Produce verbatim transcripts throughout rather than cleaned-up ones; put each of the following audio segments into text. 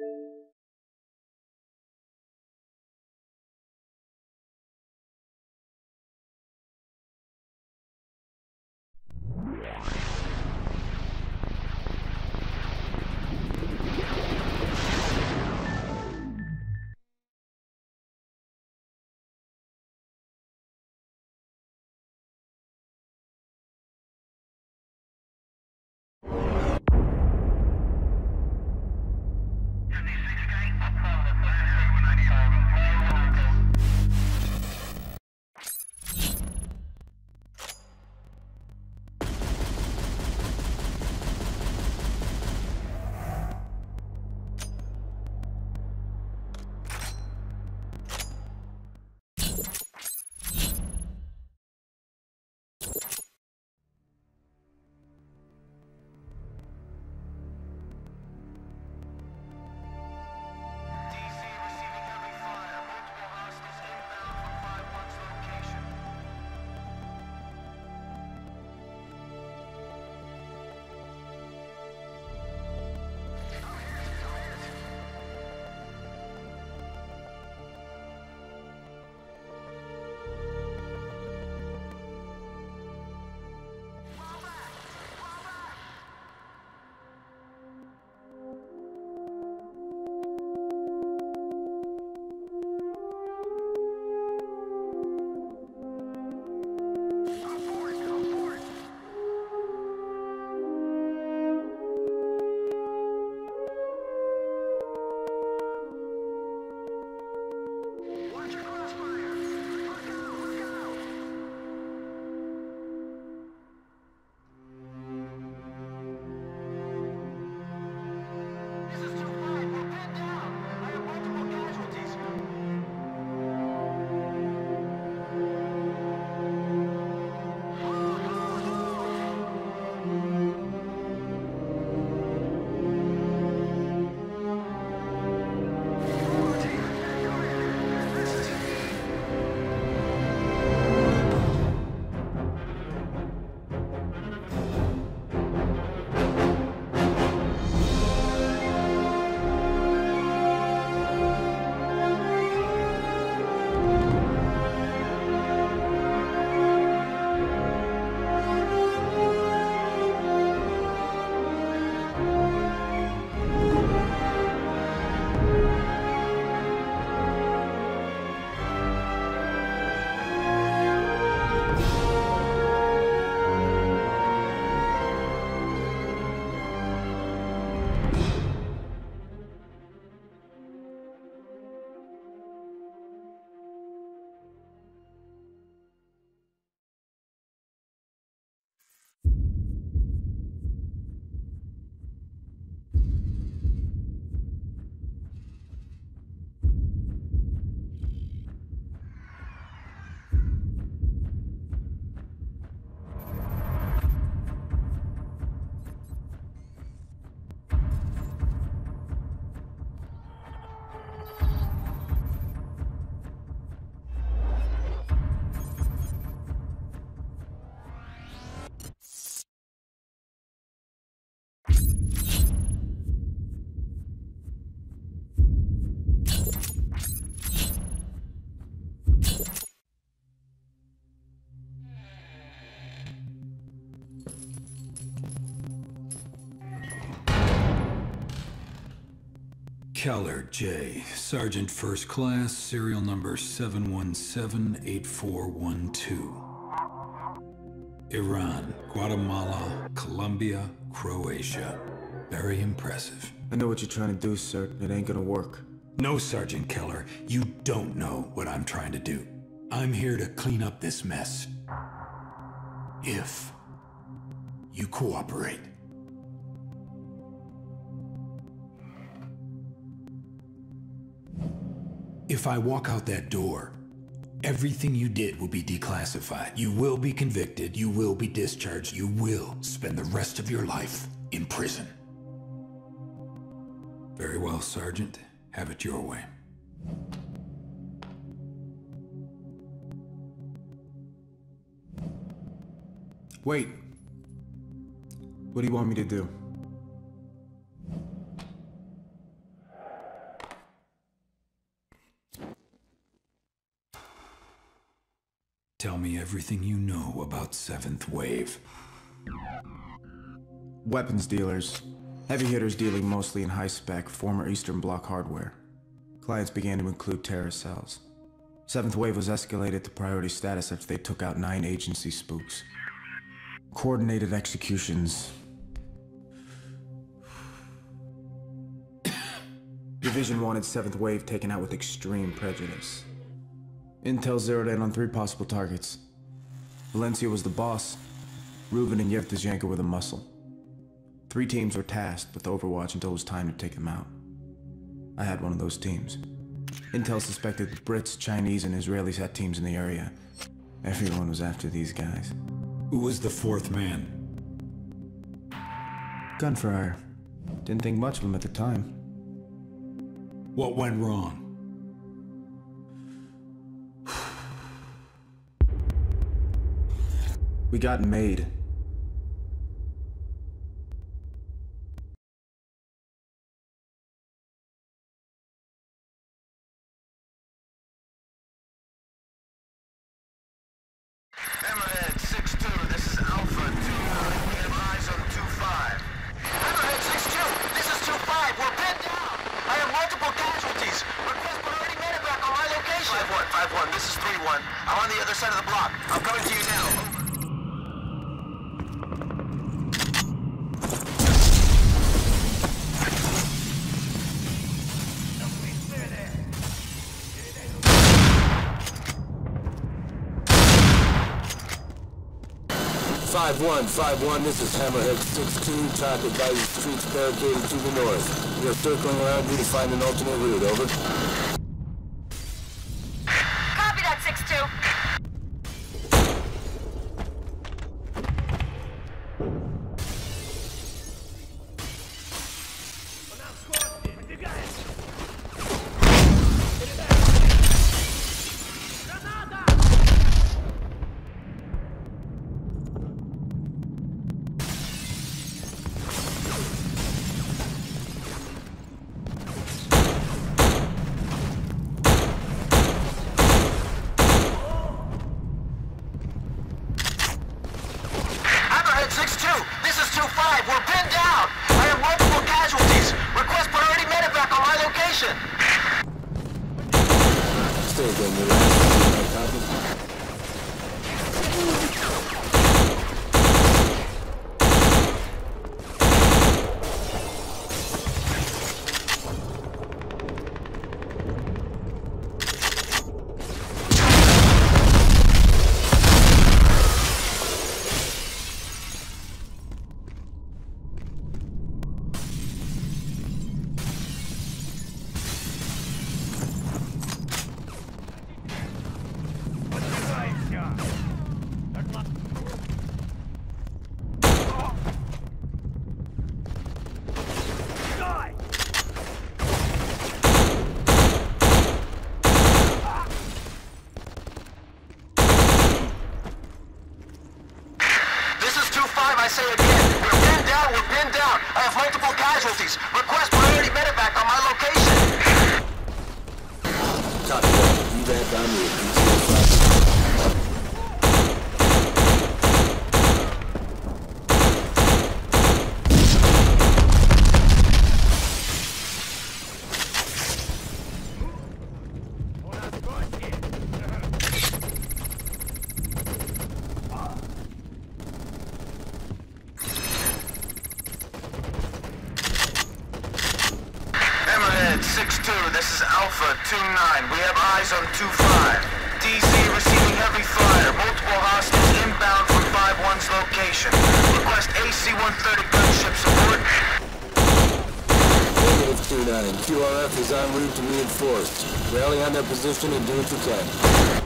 Keller, J. Sergeant First Class, serial number seven one seven eight four one two. Iran, Guatemala, Colombia, Croatia. Very impressive. I know what you're trying to do, sir. It ain't gonna work. No, Sergeant Keller, you don't know what I'm trying to do. I'm here to clean up this mess. If you cooperate. If I walk out that door, everything you did will be declassified. You will be convicted, you will be discharged, you will spend the rest of your life in prison. Very well, Sergeant. Have it your way. Wait. What do you want me to do? Tell me everything you know about Seventh Wave. Weapons dealers. Heavy hitters dealing mostly in high-spec, former Eastern Bloc hardware. Clients began to include terror cells. Seventh Wave was escalated to priority status after they took out nine agency spooks. Coordinated executions. Division wanted Seventh Wave taken out with extreme prejudice. Intel zeroed in on three possible targets. Valencia was the boss. Rubin and Yevtushenko were the muscle. Three teams were tasked with Overwatch until it was time to take them out. I had one of those teams. Intel suspected the Brits, Chinese, and Israelis had teams in the area. Everyone was after these guys. Who was the fourth man? Gunfire. Didn't think much of him at the time. What went wrong? We got made. Hammerhead six two, this is Alpha two nine. We have eyes on two five. Hammerhead six two, this is two five. We're pinned down. I have multiple casualties. Request priority medevac on my location. five one, five one, this is three one. I'm on the other side of the block. I'm coming to you now. Over. five one, five one, this is Hammerhead six two, traffic by the streets barricaded to the north. We are circling around you to find an alternate route, over. Copy that, six two. six two, this is two five. We're pinned down. I have multiple casualties. Request priority medevac on my location. Stay again, you're right. Copy. I say again, we're pinned down, we're pinned down. I have multiple casualties. Request priority medevac on my location. Copy that. You back on me. six two, this is Alpha two nine. We have eyes on two five. D Z receiving heavy fire. Multiple hostiles inbound from five one's location. Request A C one thirty gunship support. Negative two nine. Q R F is en route to reinforce. Rally on their position and do what you can.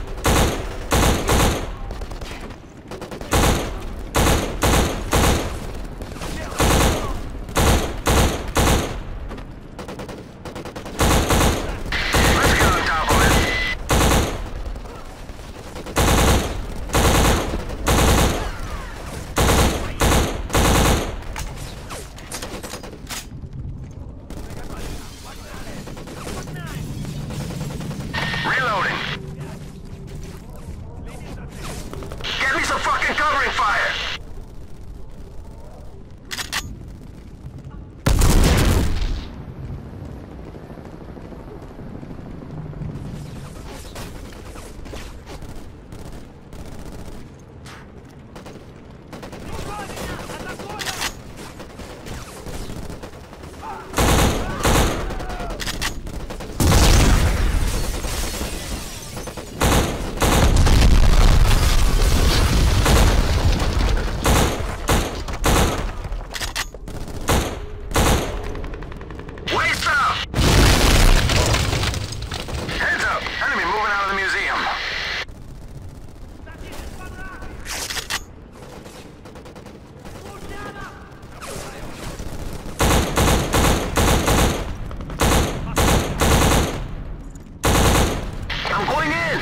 I'm going in!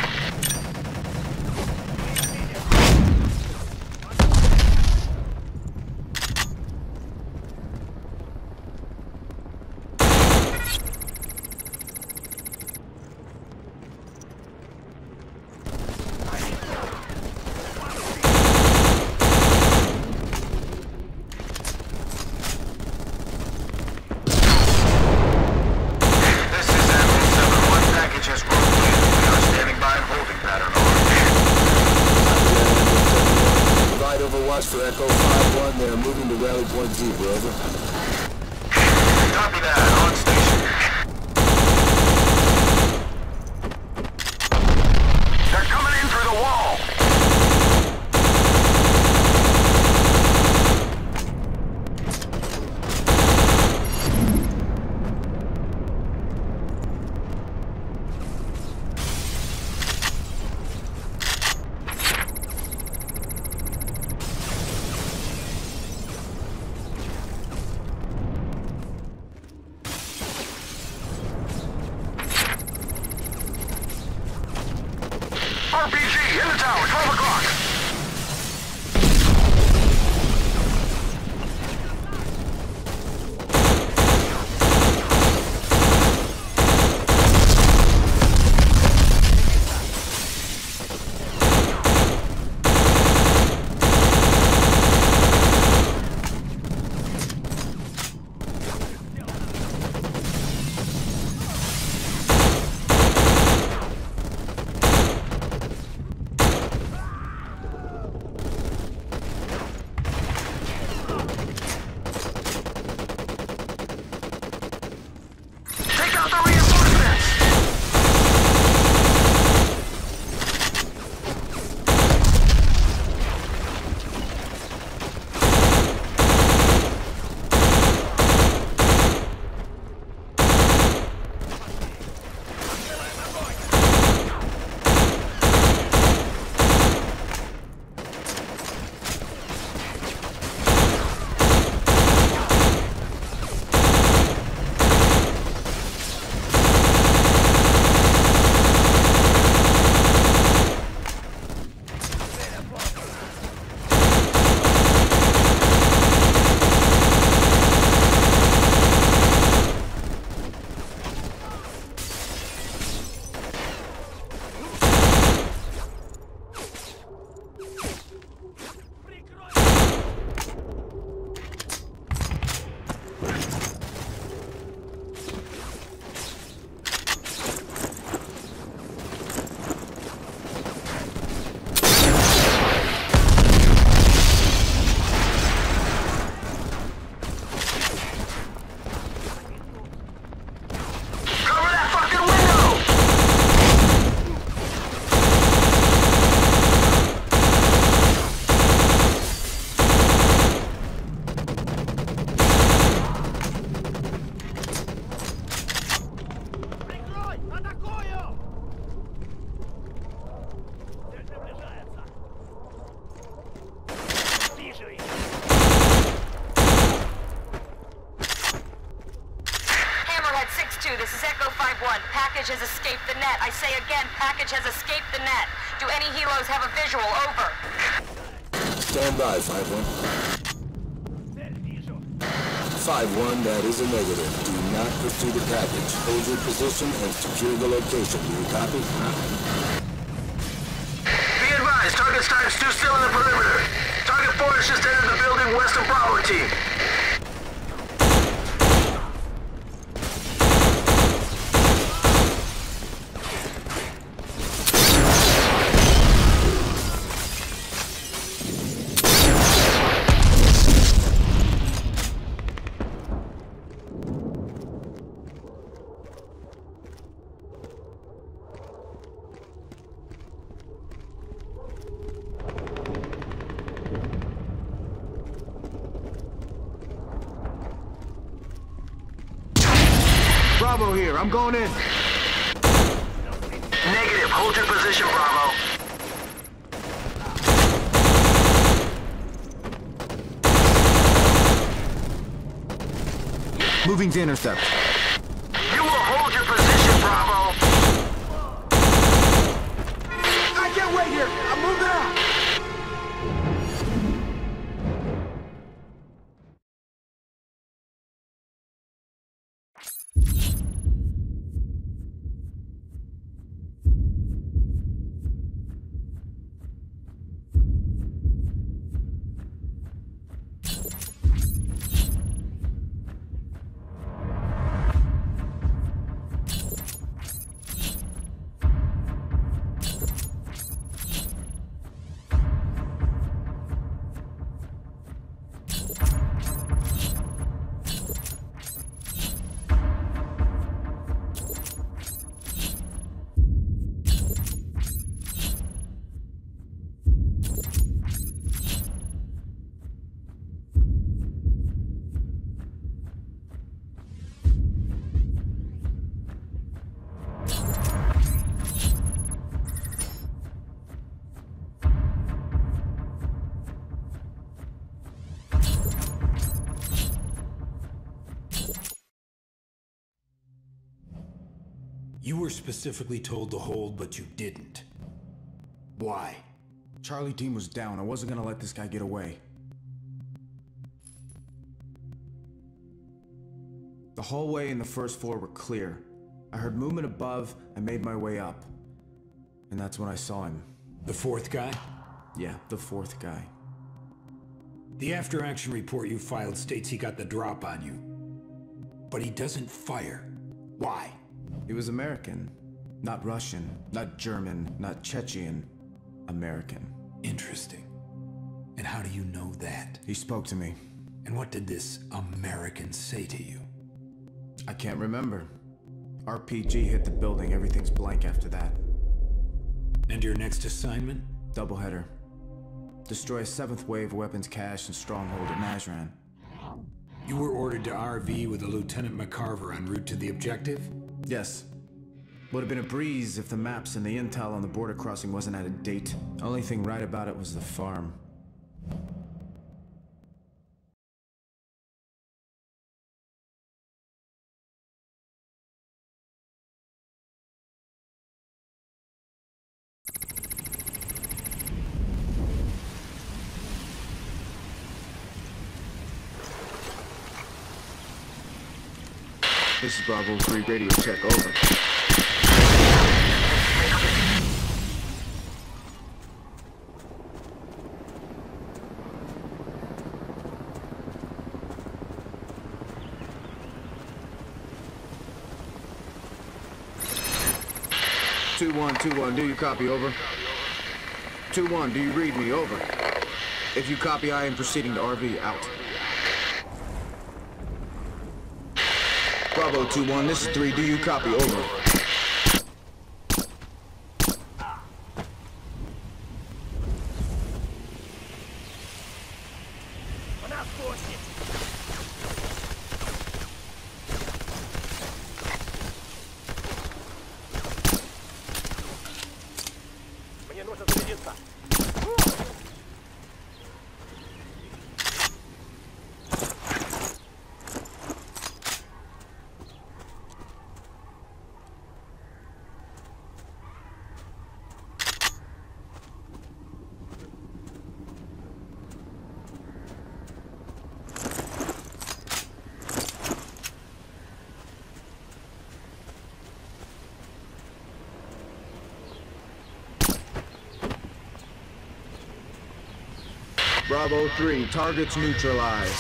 Overwatch for Echo five one. They're moving to Rally Point Zebra, over. Copy that. On station. They're coming in through the wall. R P G in the tower, twelve o'clock. This is Echo five one. Package has escaped the net. I say again, package has escaped the net. Do any helos have a visual? Over. Stand by, five one. five one, that is a negative. Do not pursue the package. Hold your position and secure the location. Do you copy? Be advised, target's times two still in the perimeter. Target four has just entered the building west of Bravo team. Bravo here, I'm going in. Negative, hold your position, Bravo. Moving to intercept. You will hold your position, Bravo. You were specifically told to hold, but you didn't. Why? Charlie team was down. I wasn't gonna let this guy get away. The hallway and the first floor were clear. I heard movement above. I made my way up. And that's when I saw him. The fourth guy? Yeah, the fourth guy. The after-action report you filed states he got the drop on you. But he doesn't fire. Why? He was American. Not Russian, not German, not Chechen. American. Interesting. And how do you know that? He spoke to me. And what did this American say to you? I can't remember. R P G hit the building. Everything's blank after that. And your next assignment? Doubleheader. Destroy a seventh wave weapons cache and stronghold at Nazran. You were ordered to R V with a Lieutenant McCarver en route to the objective? Yes. Would have been a breeze if the maps and the intel on the border crossing wasn't out of date. Only thing right about it was the farm. This is Bravo three radio check, over. two one, two one, do you copy, over? two one, do you read me, over? If you copy, I am proceeding to R V, out. Bravo two one, this is three, do you copy, over? Bravo three, targets neutralized.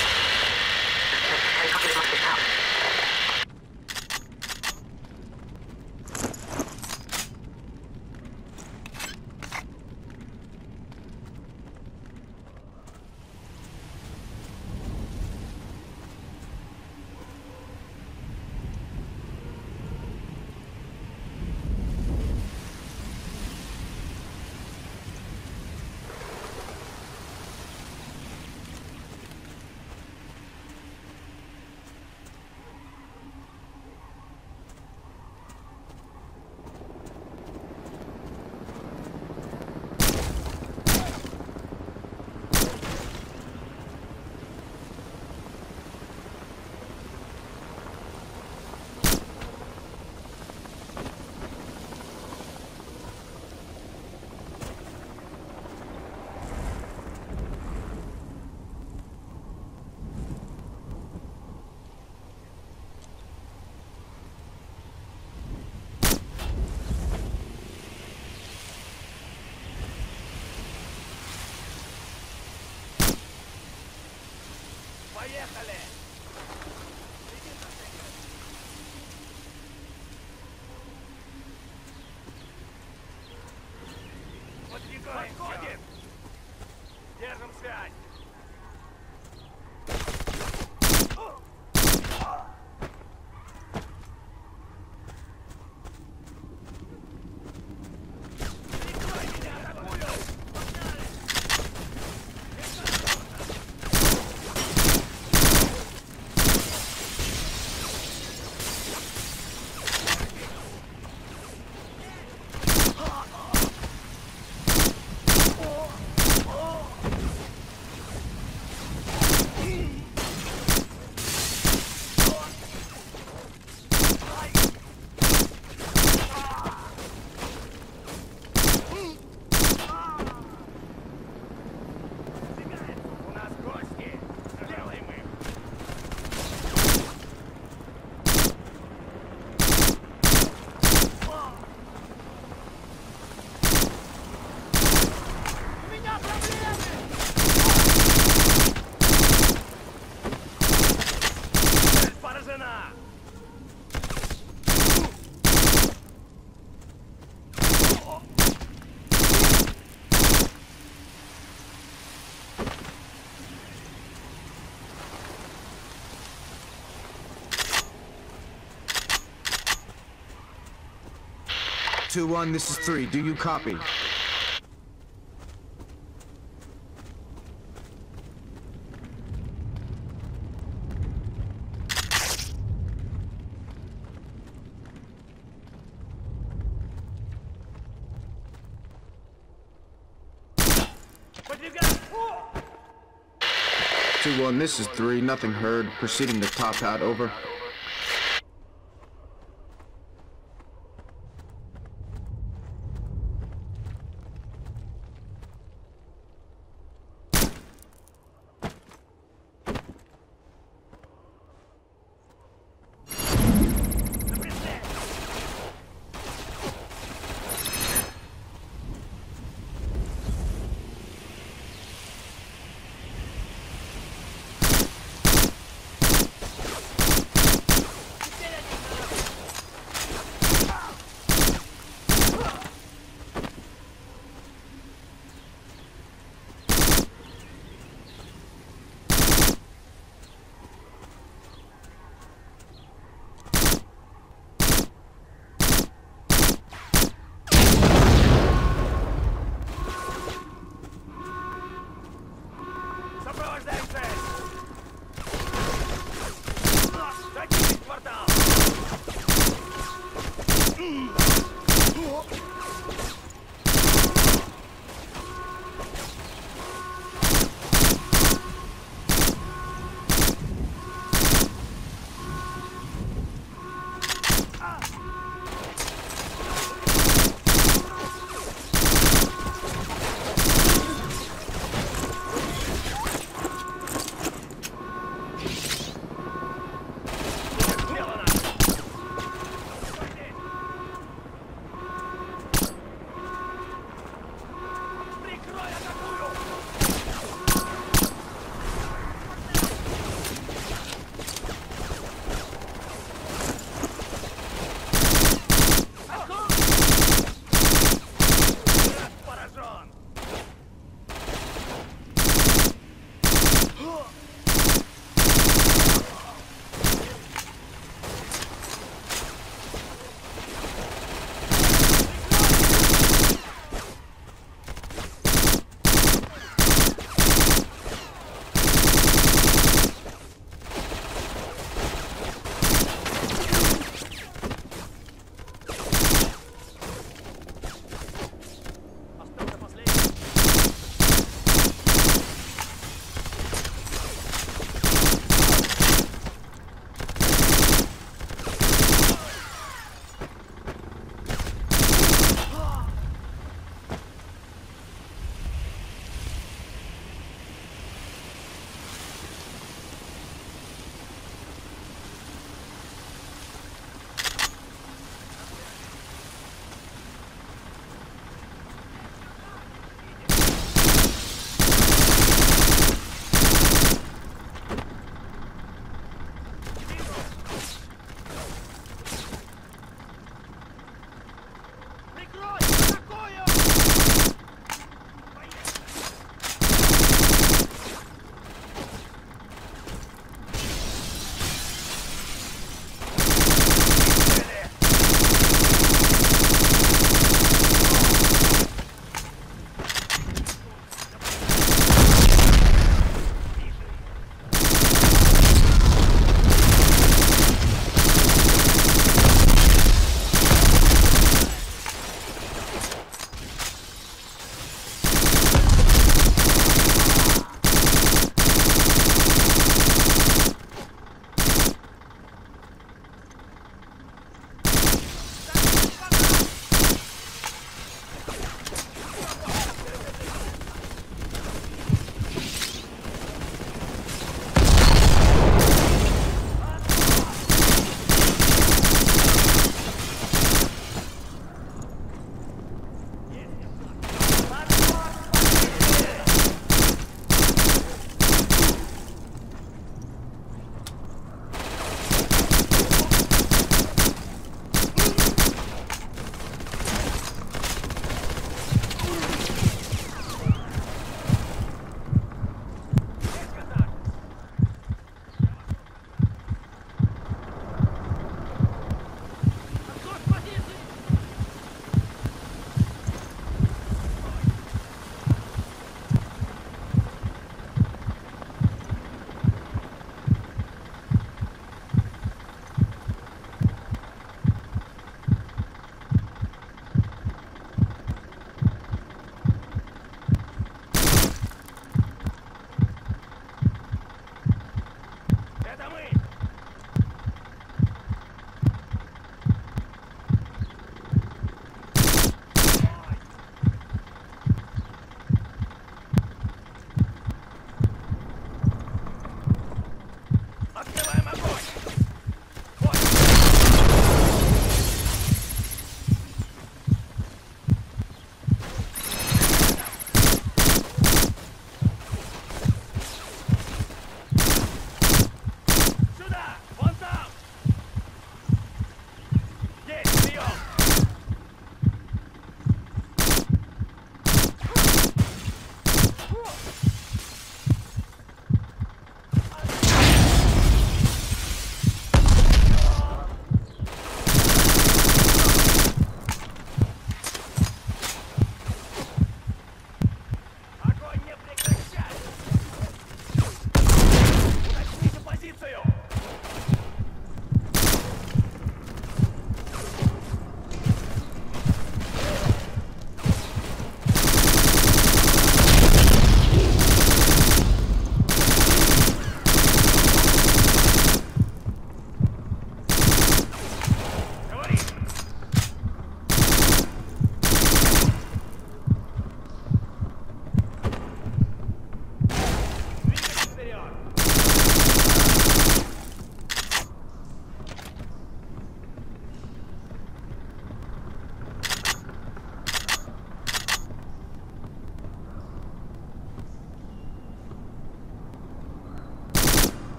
Поехали! Подвигаем! Подходим! Держим связь! two one, this is three. Do you copy? two one, this is three. Nothing heard. Proceeding to top hat, over.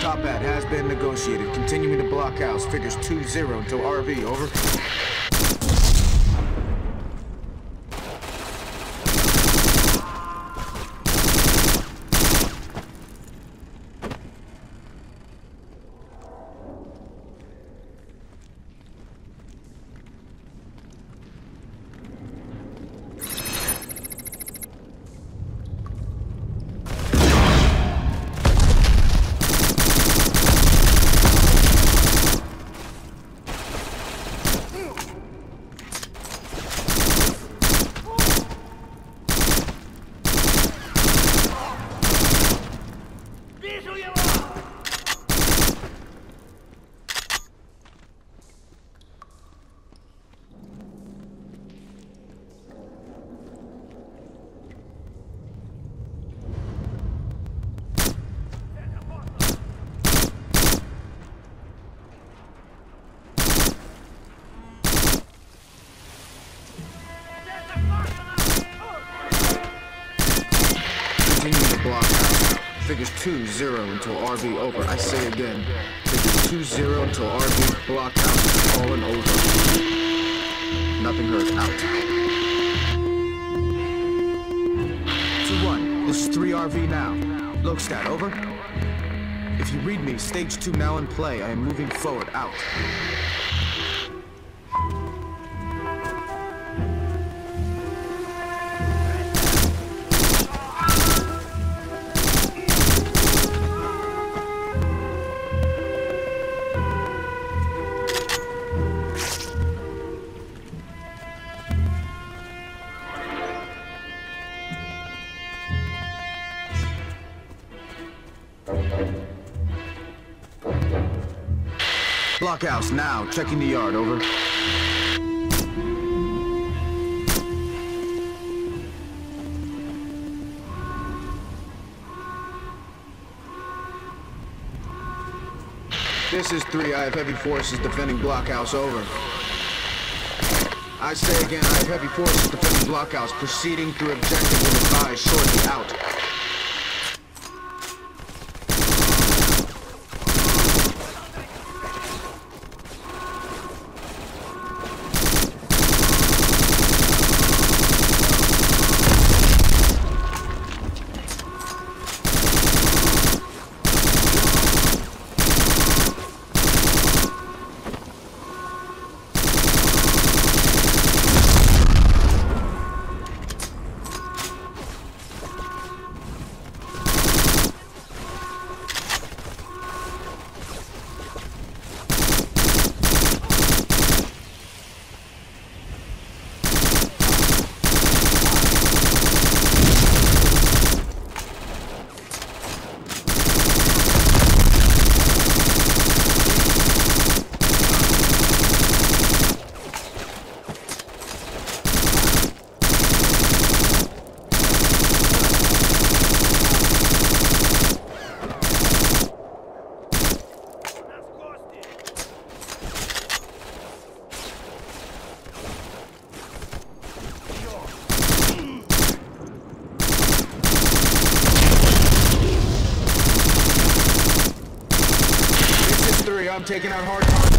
Combat has been negotiated. Continuing to blockhouse. Figures two zero until R V, over. Figures two zero until R V, over. I say again. Figures two zero until R V, blockhouse is fallen over. Nothing heard, out. two one, this is three R V now. Logstat, over. If you read me, stage two now in play. I am moving forward, out. Blockhouse now, checking the yard, over. This is three, I have heavy forces defending blockhouse, over. I say again, I have heavy forces defending blockhouse, proceeding through objective when advised, shortly, out. I'm taking out hard targets.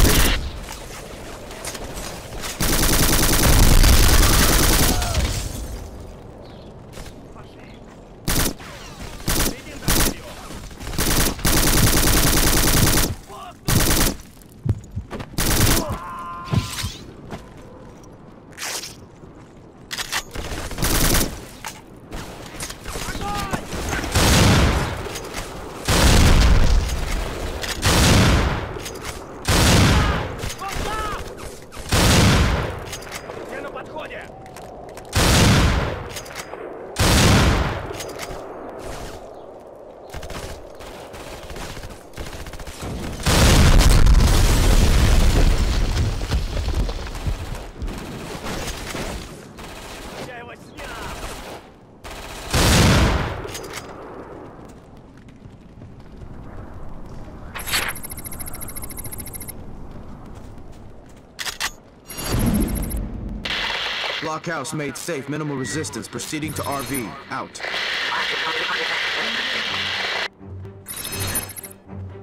Blockhouse made safe, minimal resistance, proceeding to R V, out.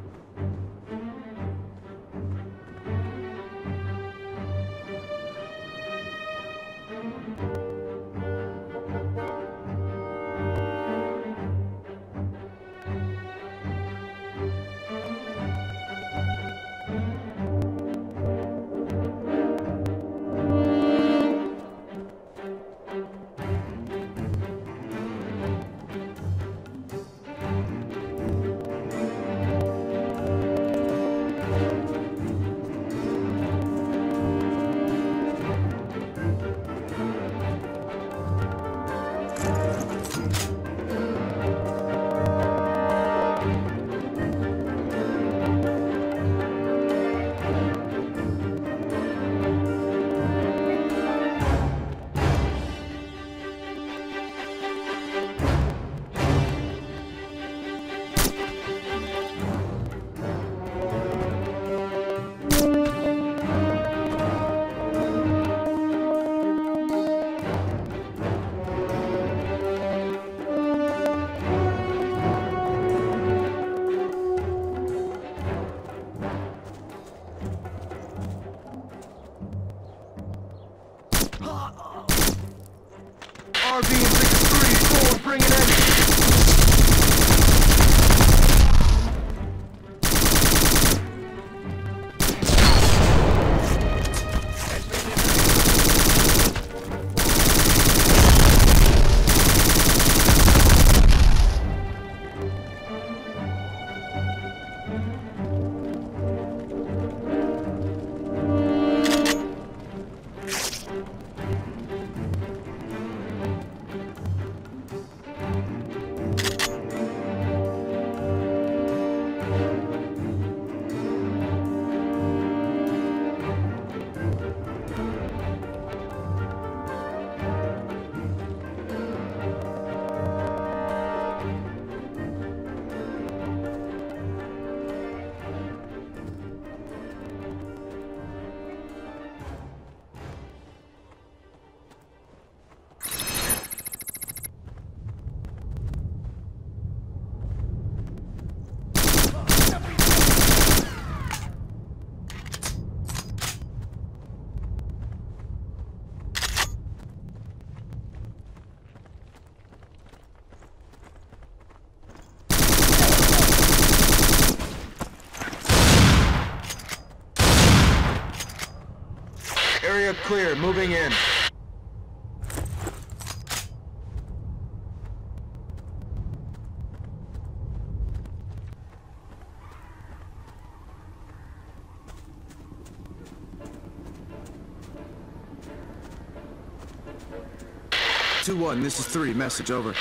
clear. Moving in. two one, this is three. Message, over.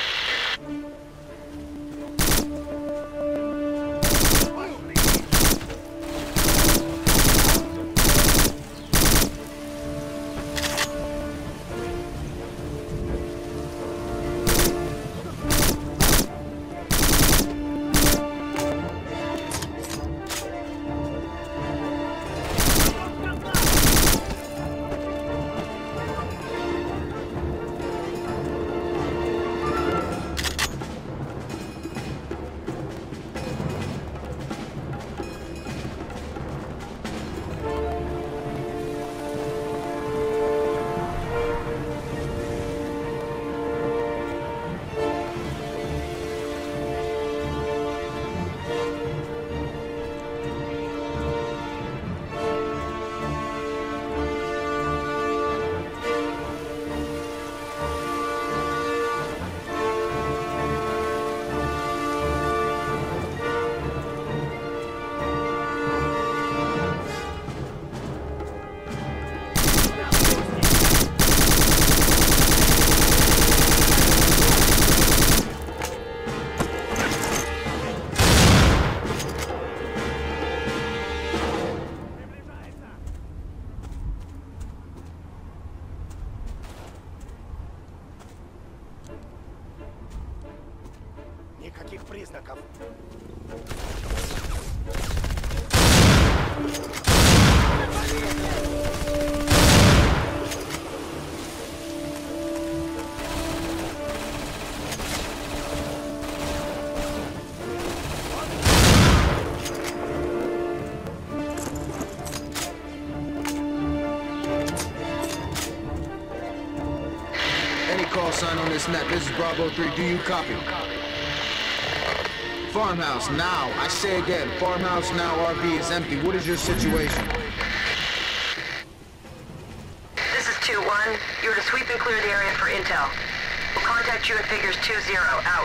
Никаких признаков. Any call sign on this net. This is Bravo three. Do you copy? Farmhouse, now. I say again, farmhouse now, R V is empty. What is your situation? This is two one. You're to sweep and clear the area for intel. We'll contact you at figures two zero. Out.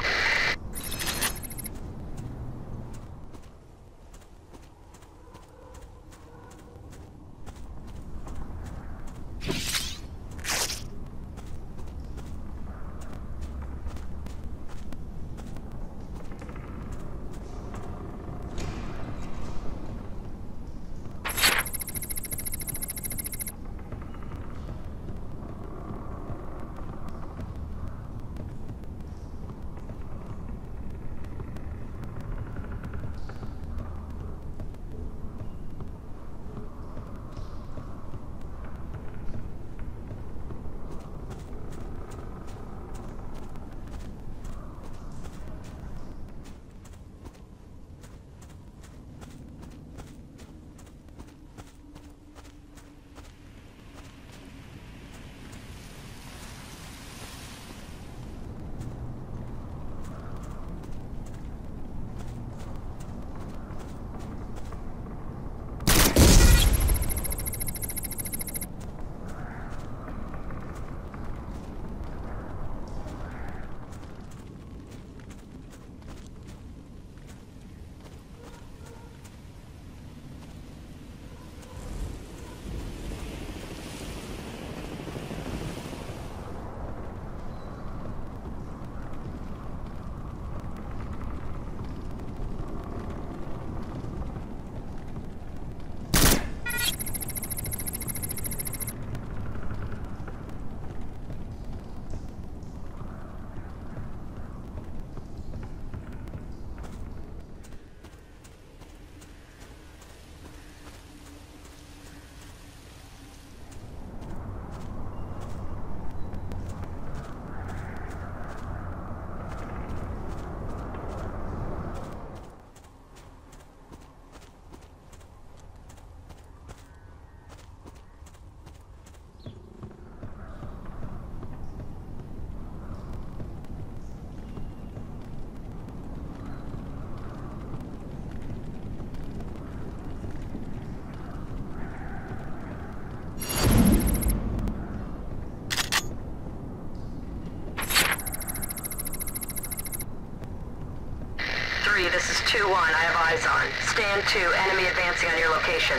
this is two one. I have eyes on. Stand two, enemy advancing on your location.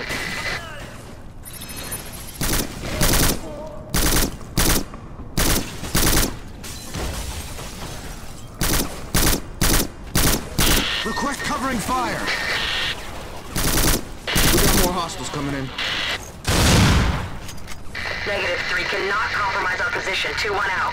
Request covering fire! We got more hostiles coming in. Negative three, cannot compromise our position. two one out.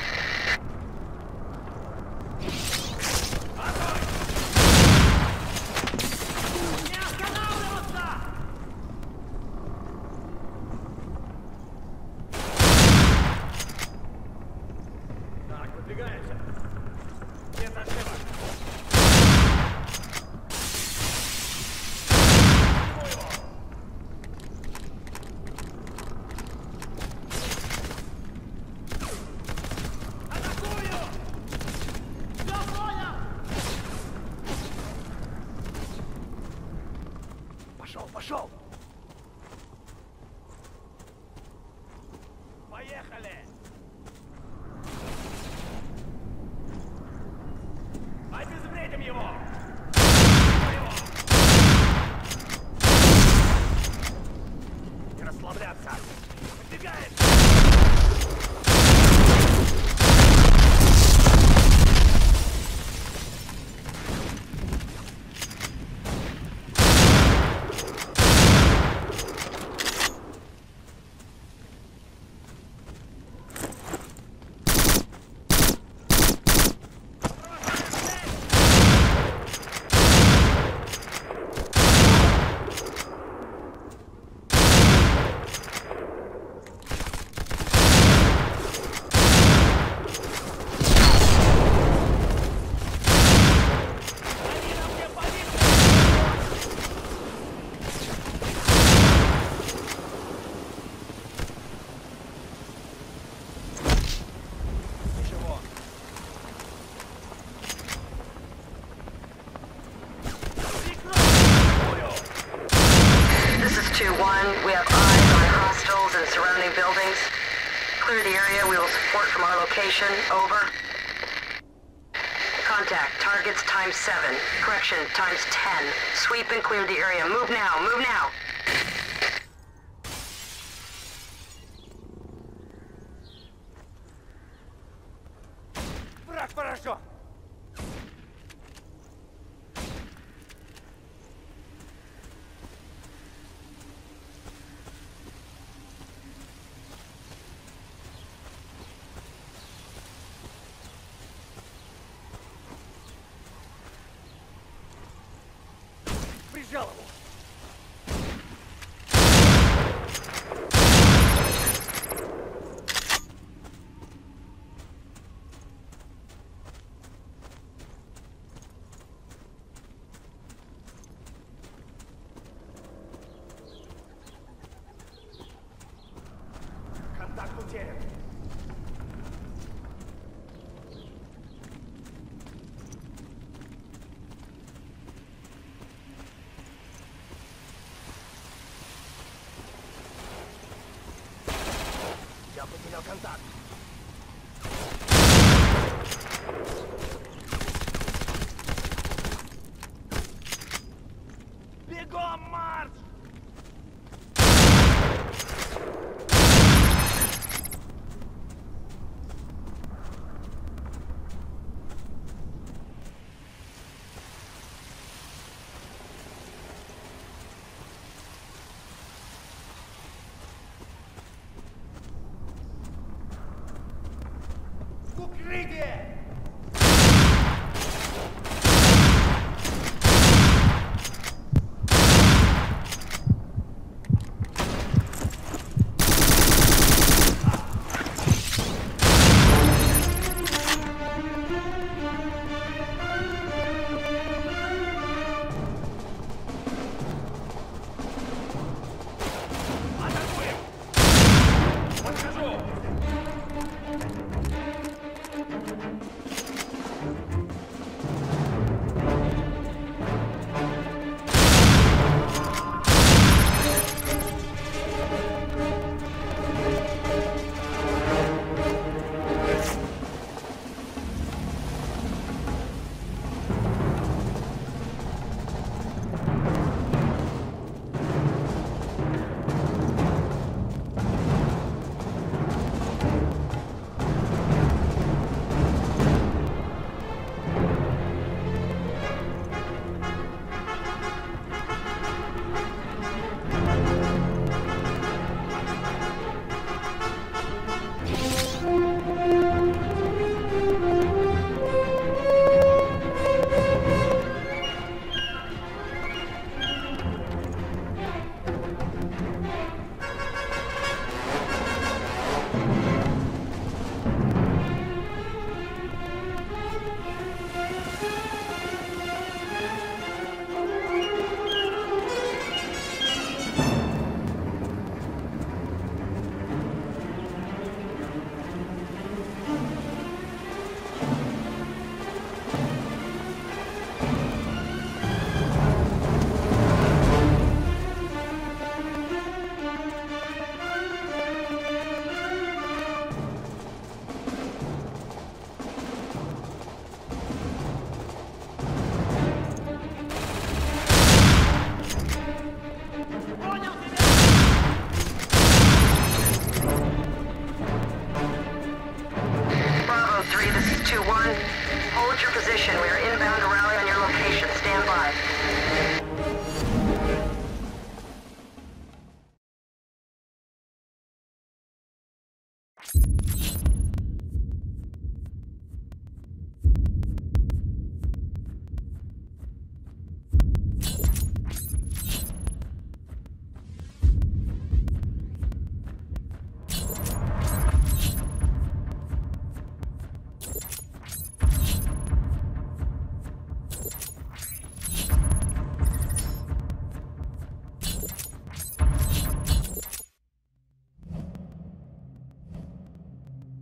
Пошел, пошел! Поехали! Обезвредим его! Не расслабляться! Подбегаем! We have eyes on hostiles and surrounding buildings. Clear the area. We will support from our location. Over. Contact. Targets times seven. Correction, times ten. Sweep and clear the area. Move now. Move now. Враг поражен! Прижал его! Контакт утерян. Я потерял контакт. Бегом, марш!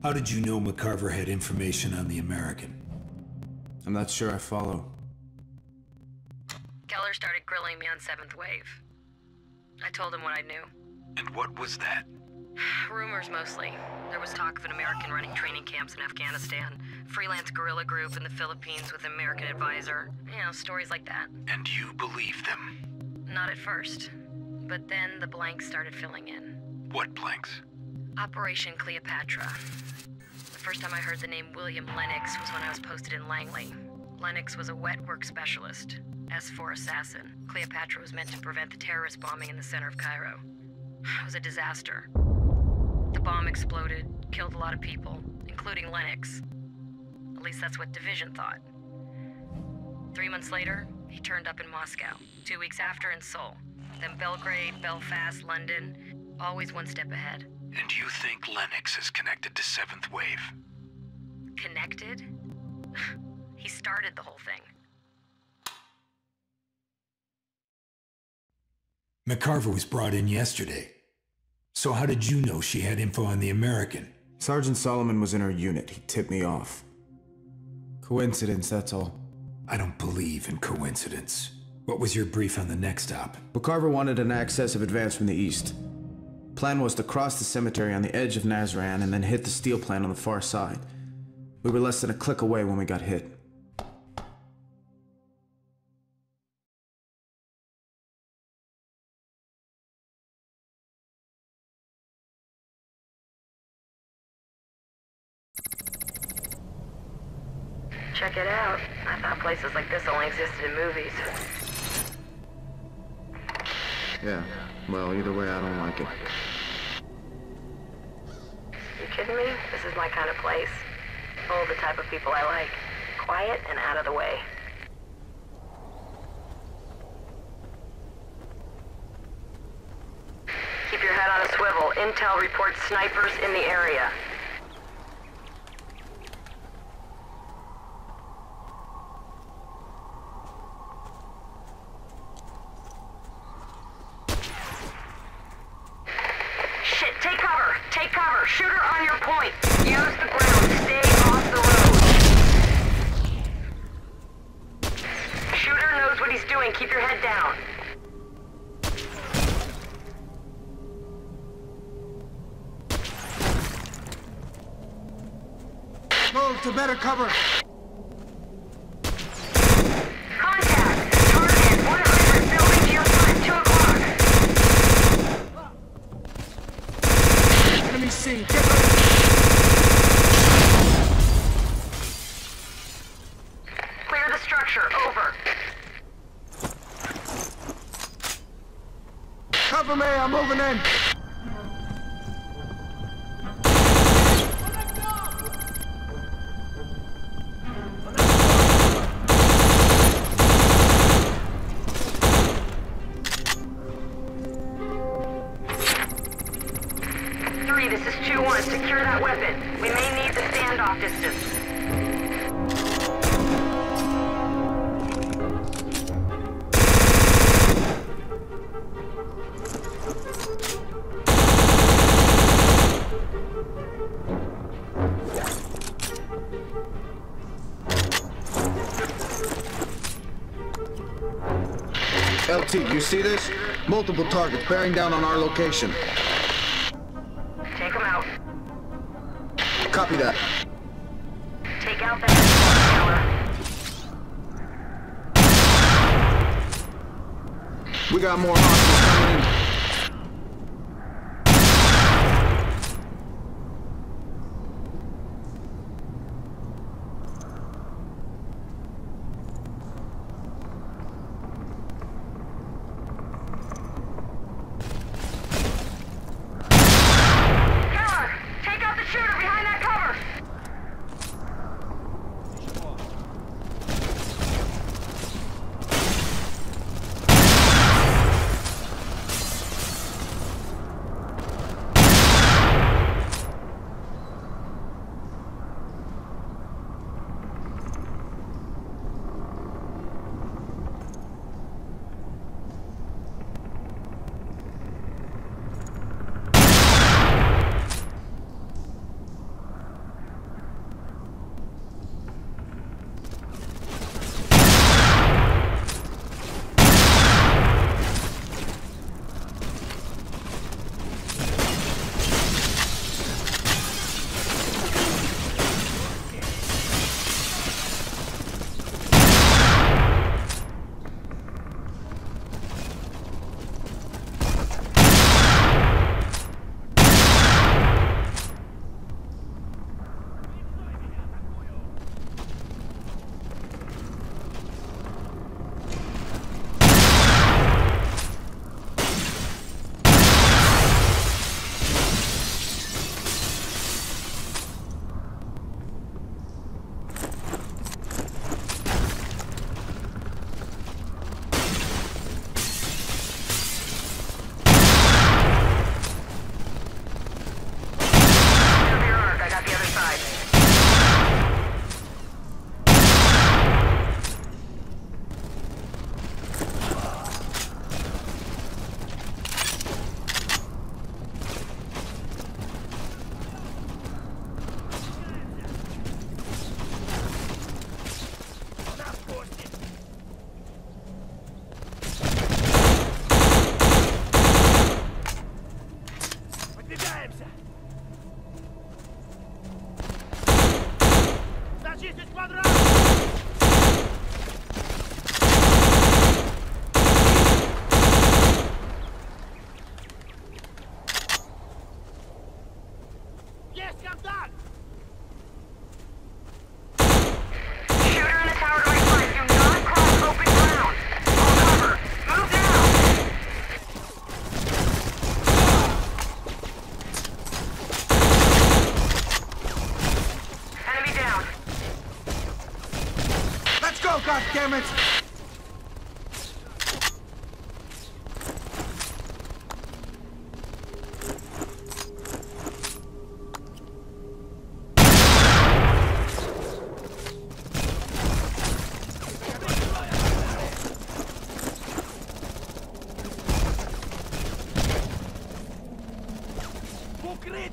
How did you know McCarver had information on the American? I'm not sure I follow. Keller started grilling me on Seventh Wave. I told him what I knew. And what was that? Rumors mostly. There was talk of an American running training camps in Afghanistan, freelance guerrilla group in the Philippines with an American advisor. You know, stories like that. And you believed them? Not at first. But then the blanks started filling in. What blanks? Operation Cleopatra. The first time I heard the name William Lennox was when I was posted in Langley. Lennox was a wet work specialist, S four assassin. Cleopatra was meant to prevent the terrorist bombing in the center of Cairo. It was a disaster. The bomb exploded, killed a lot of people, including Lennox. At least that's what Division thought. Three months later, he turned up in Moscow. Two weeks after in Seoul. Then Belgrade, Belfast, London. Always one step ahead. And you think Lennox is connected to Seventh Wave? Connected? He started the whole thing. McCarver was brought in yesterday. So how did you know she had info on the American? Sergeant Solomon was in her unit. He tipped me off. Coincidence, that's all. I don't believe in coincidence. What was your brief on the next stop? McCarver wanted an excessive advance from the east. Plan was to cross the cemetery on the edge of Nazran and then hit the steel plant on the far side. We were less than a click away when we got hit. Check it out. I thought places like this only existed in movies. Yeah, well, either way, I don't like it. You kidding me? This is my kind of place. Full of the type of people I like. Quiet and out of the way. Keep your head on a swivel. Intel reports snipers in the area. Shit, take cover! Take cover! Shooter on your point! Use the ground. Stay off the road. Shooter knows what he's doing. Keep your head down. Move to better cover. Contact! Target one hundred, building to your front, two o'clock. Enemy seen. Get ready. Clear the structure, over. Cover me, I'm moving in. Three, this is two one. Secure that weapon. We may need the standoff distance. L T, you see this? Multiple targets bearing down on our location. Take them out. Copy that. Take out that killer. We got more hostiles coming in. Keller! Take out the shooter behind that cover!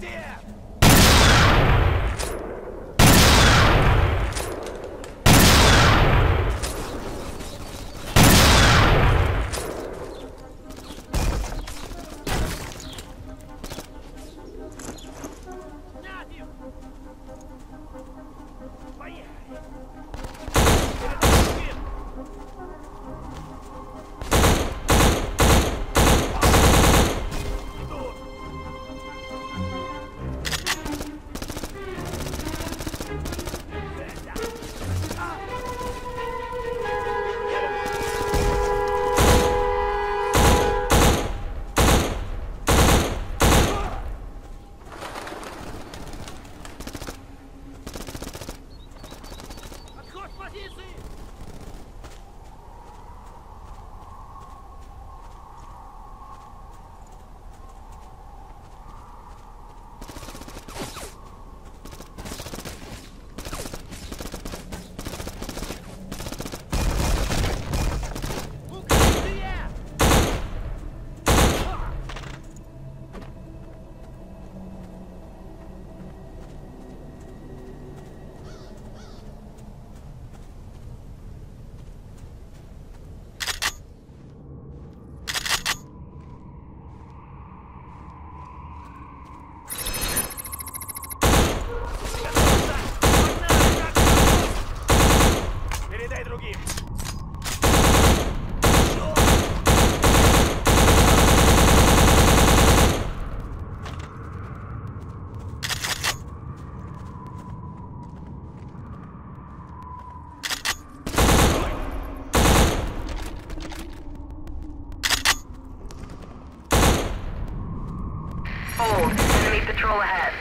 Hold. Enemy patrol ahead.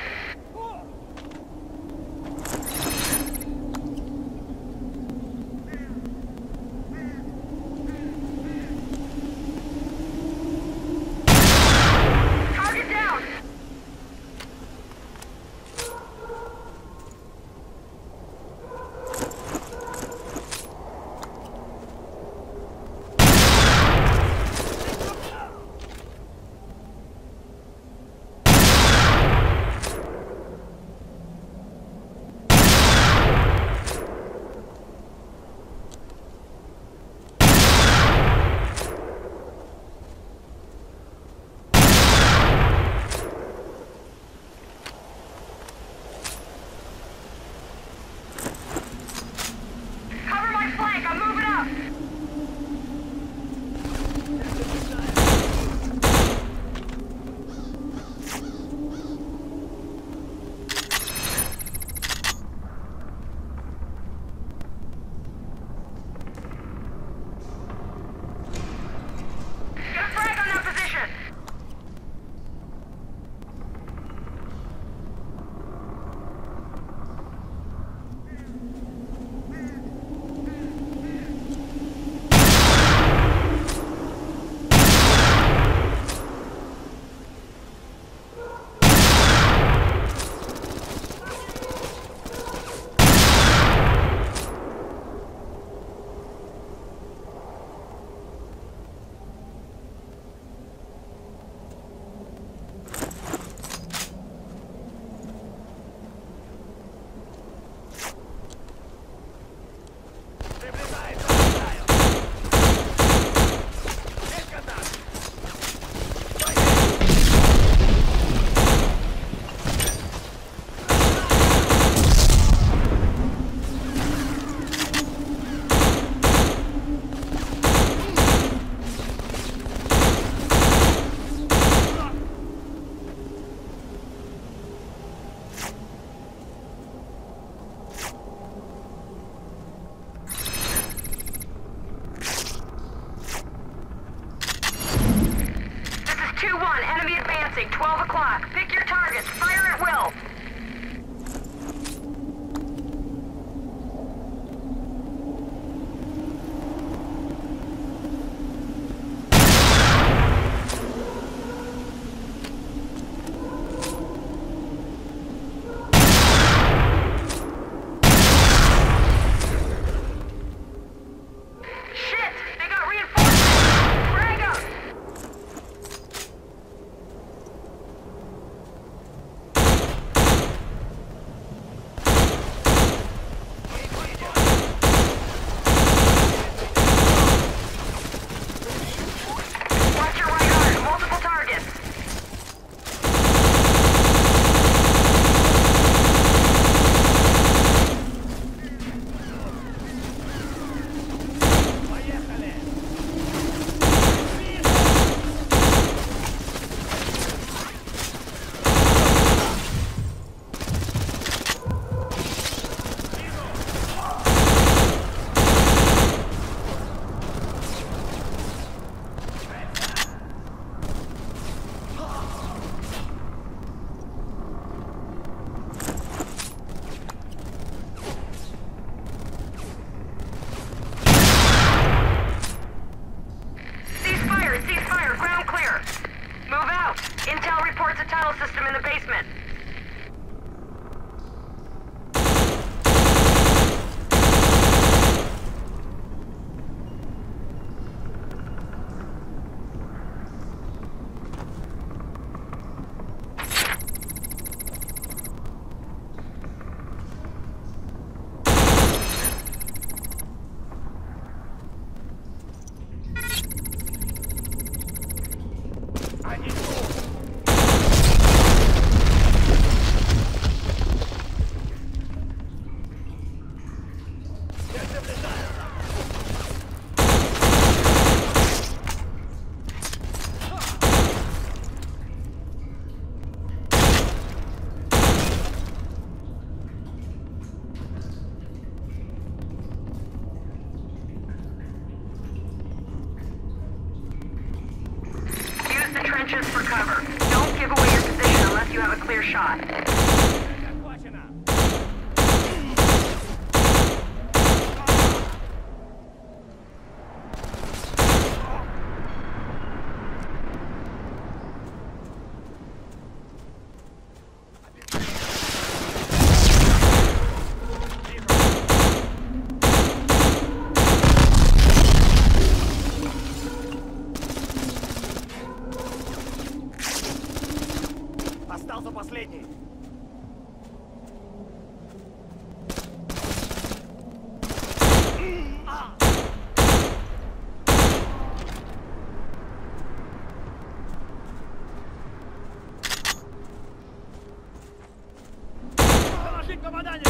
Target down! Cover my flank, I'm moving up! Get a frag on that position! two one, enemy advancing, twelve o'clock. Pick your targets, fire at will. Shit! They got reinforcements! Frag 'em! That's a tunnel system in the basement. For cover. Don't give away your position unless you have a clear shot. Остался последний. Положить попадание!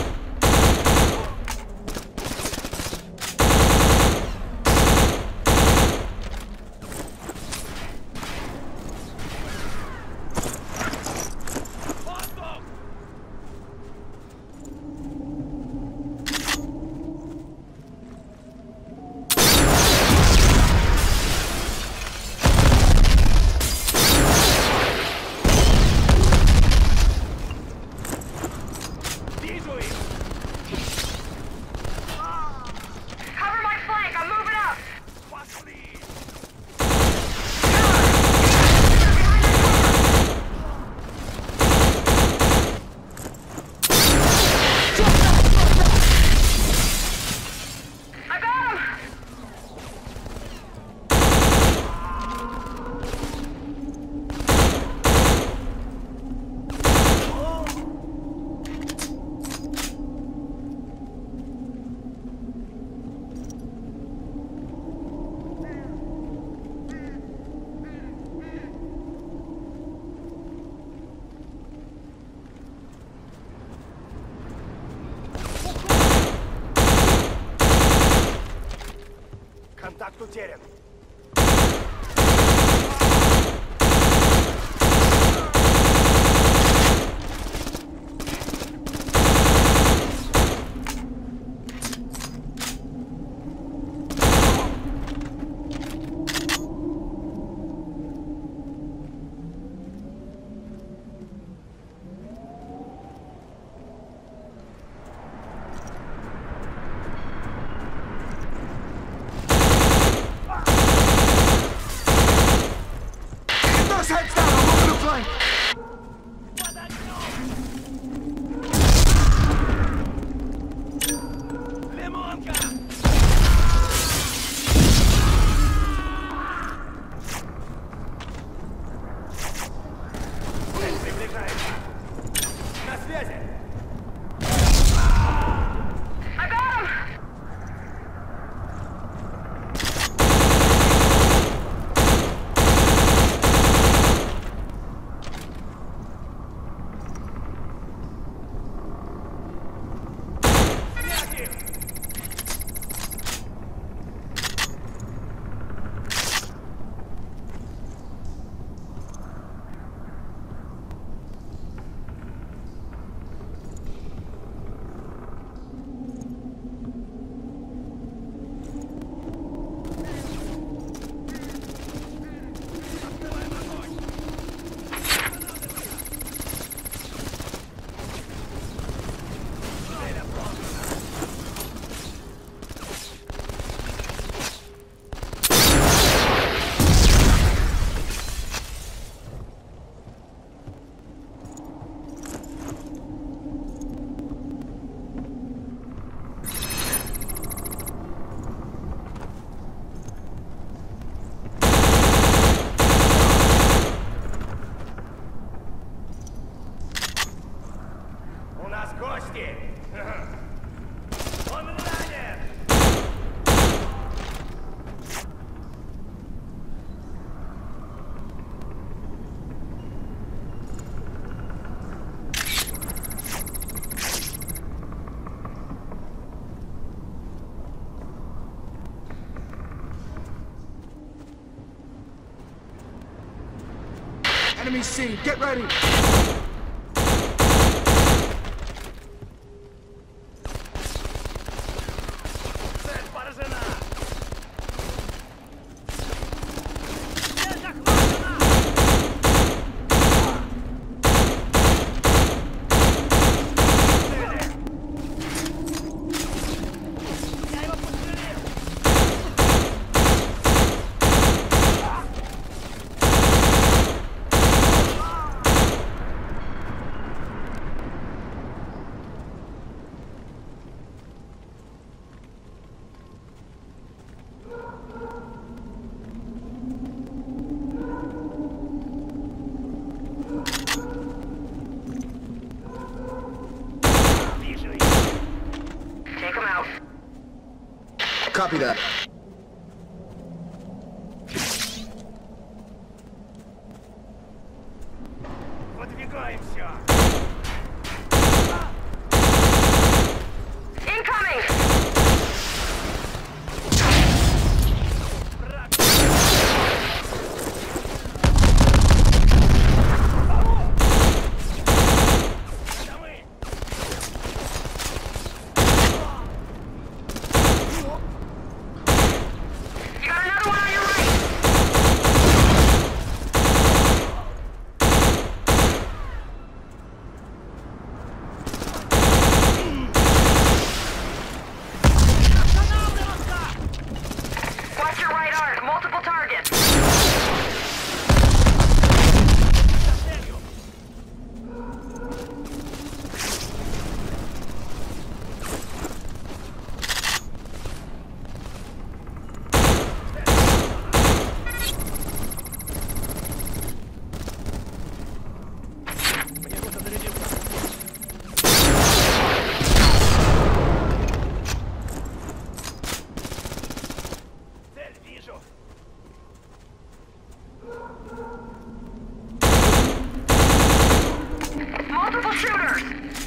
Контакт утерян. Ah! Enemy C, get ready! Цель поражена! Цель захвачена! Цели! Я его подстрелил! Вижу их! Take him out. Copy that. Выдвигаемся! Incoming! Враг! Это мы! You got another one on your right! Watch your right arm. Multiple targets. Целью! Мне нужно зарядиться! Цель вижу! Multiple shooters.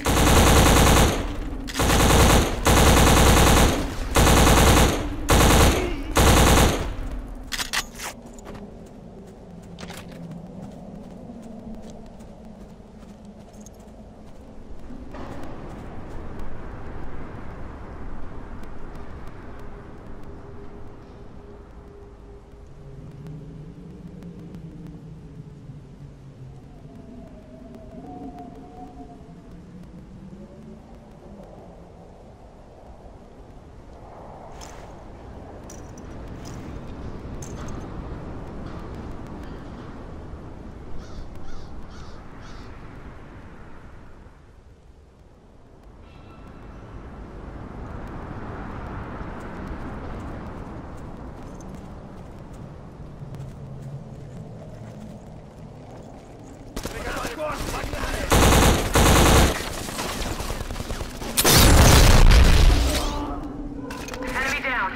Прикрывай курс! Погнали! Enemy down.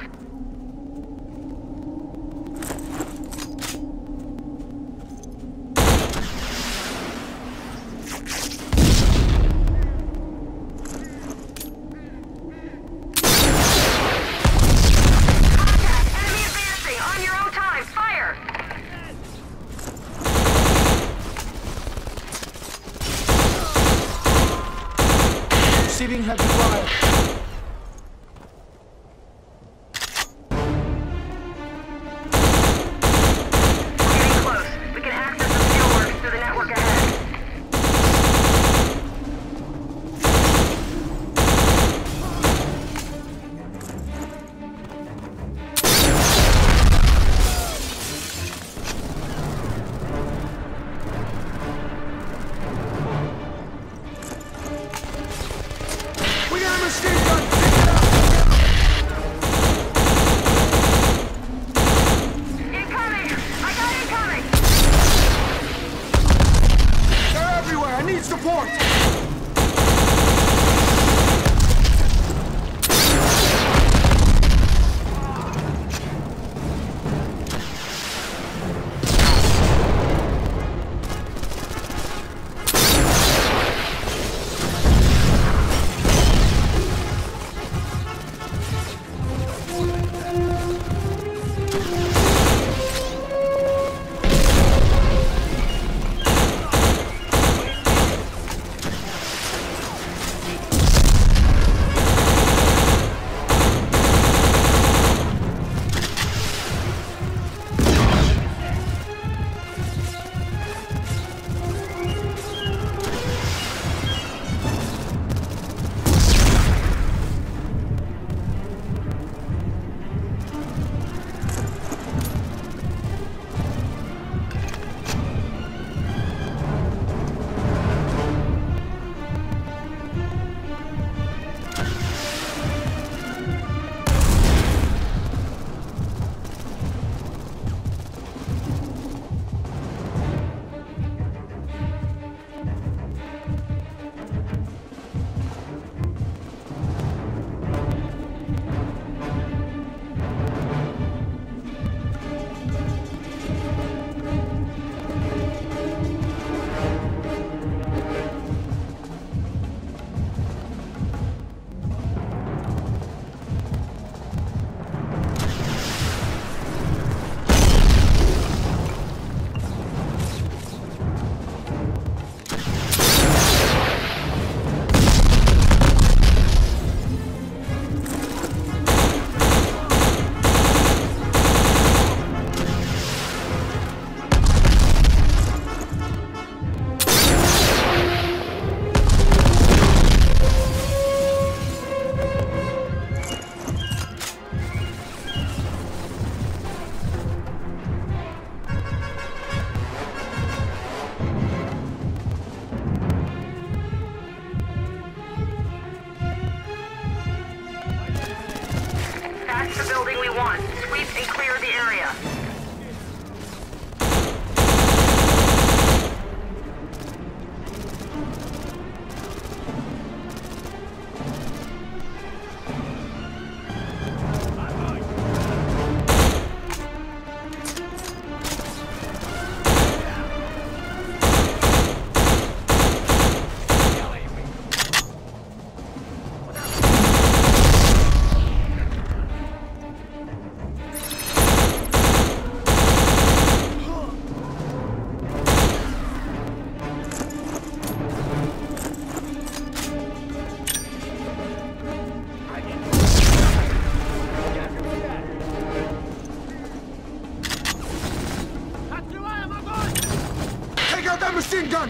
Contact! Enemy advancing! On your own time! Fire! Receiving heavy fire. Getting close. We can access the steelworks through the network ahead. We got a machine gun! Pick it up! Incoming! I got incoming! They're everywhere! I need support! my machine gun!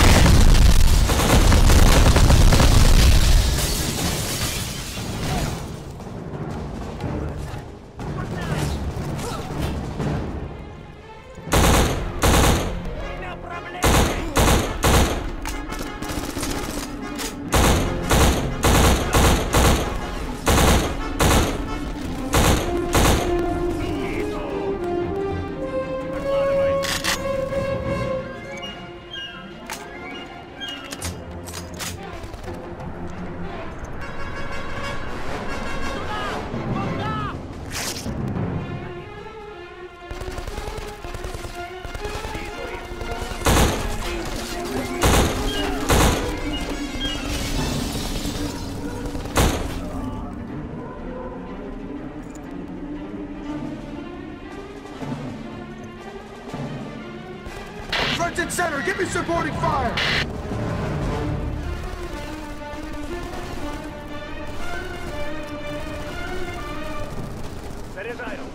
Front and center, give me supporting fire! Заряжаю.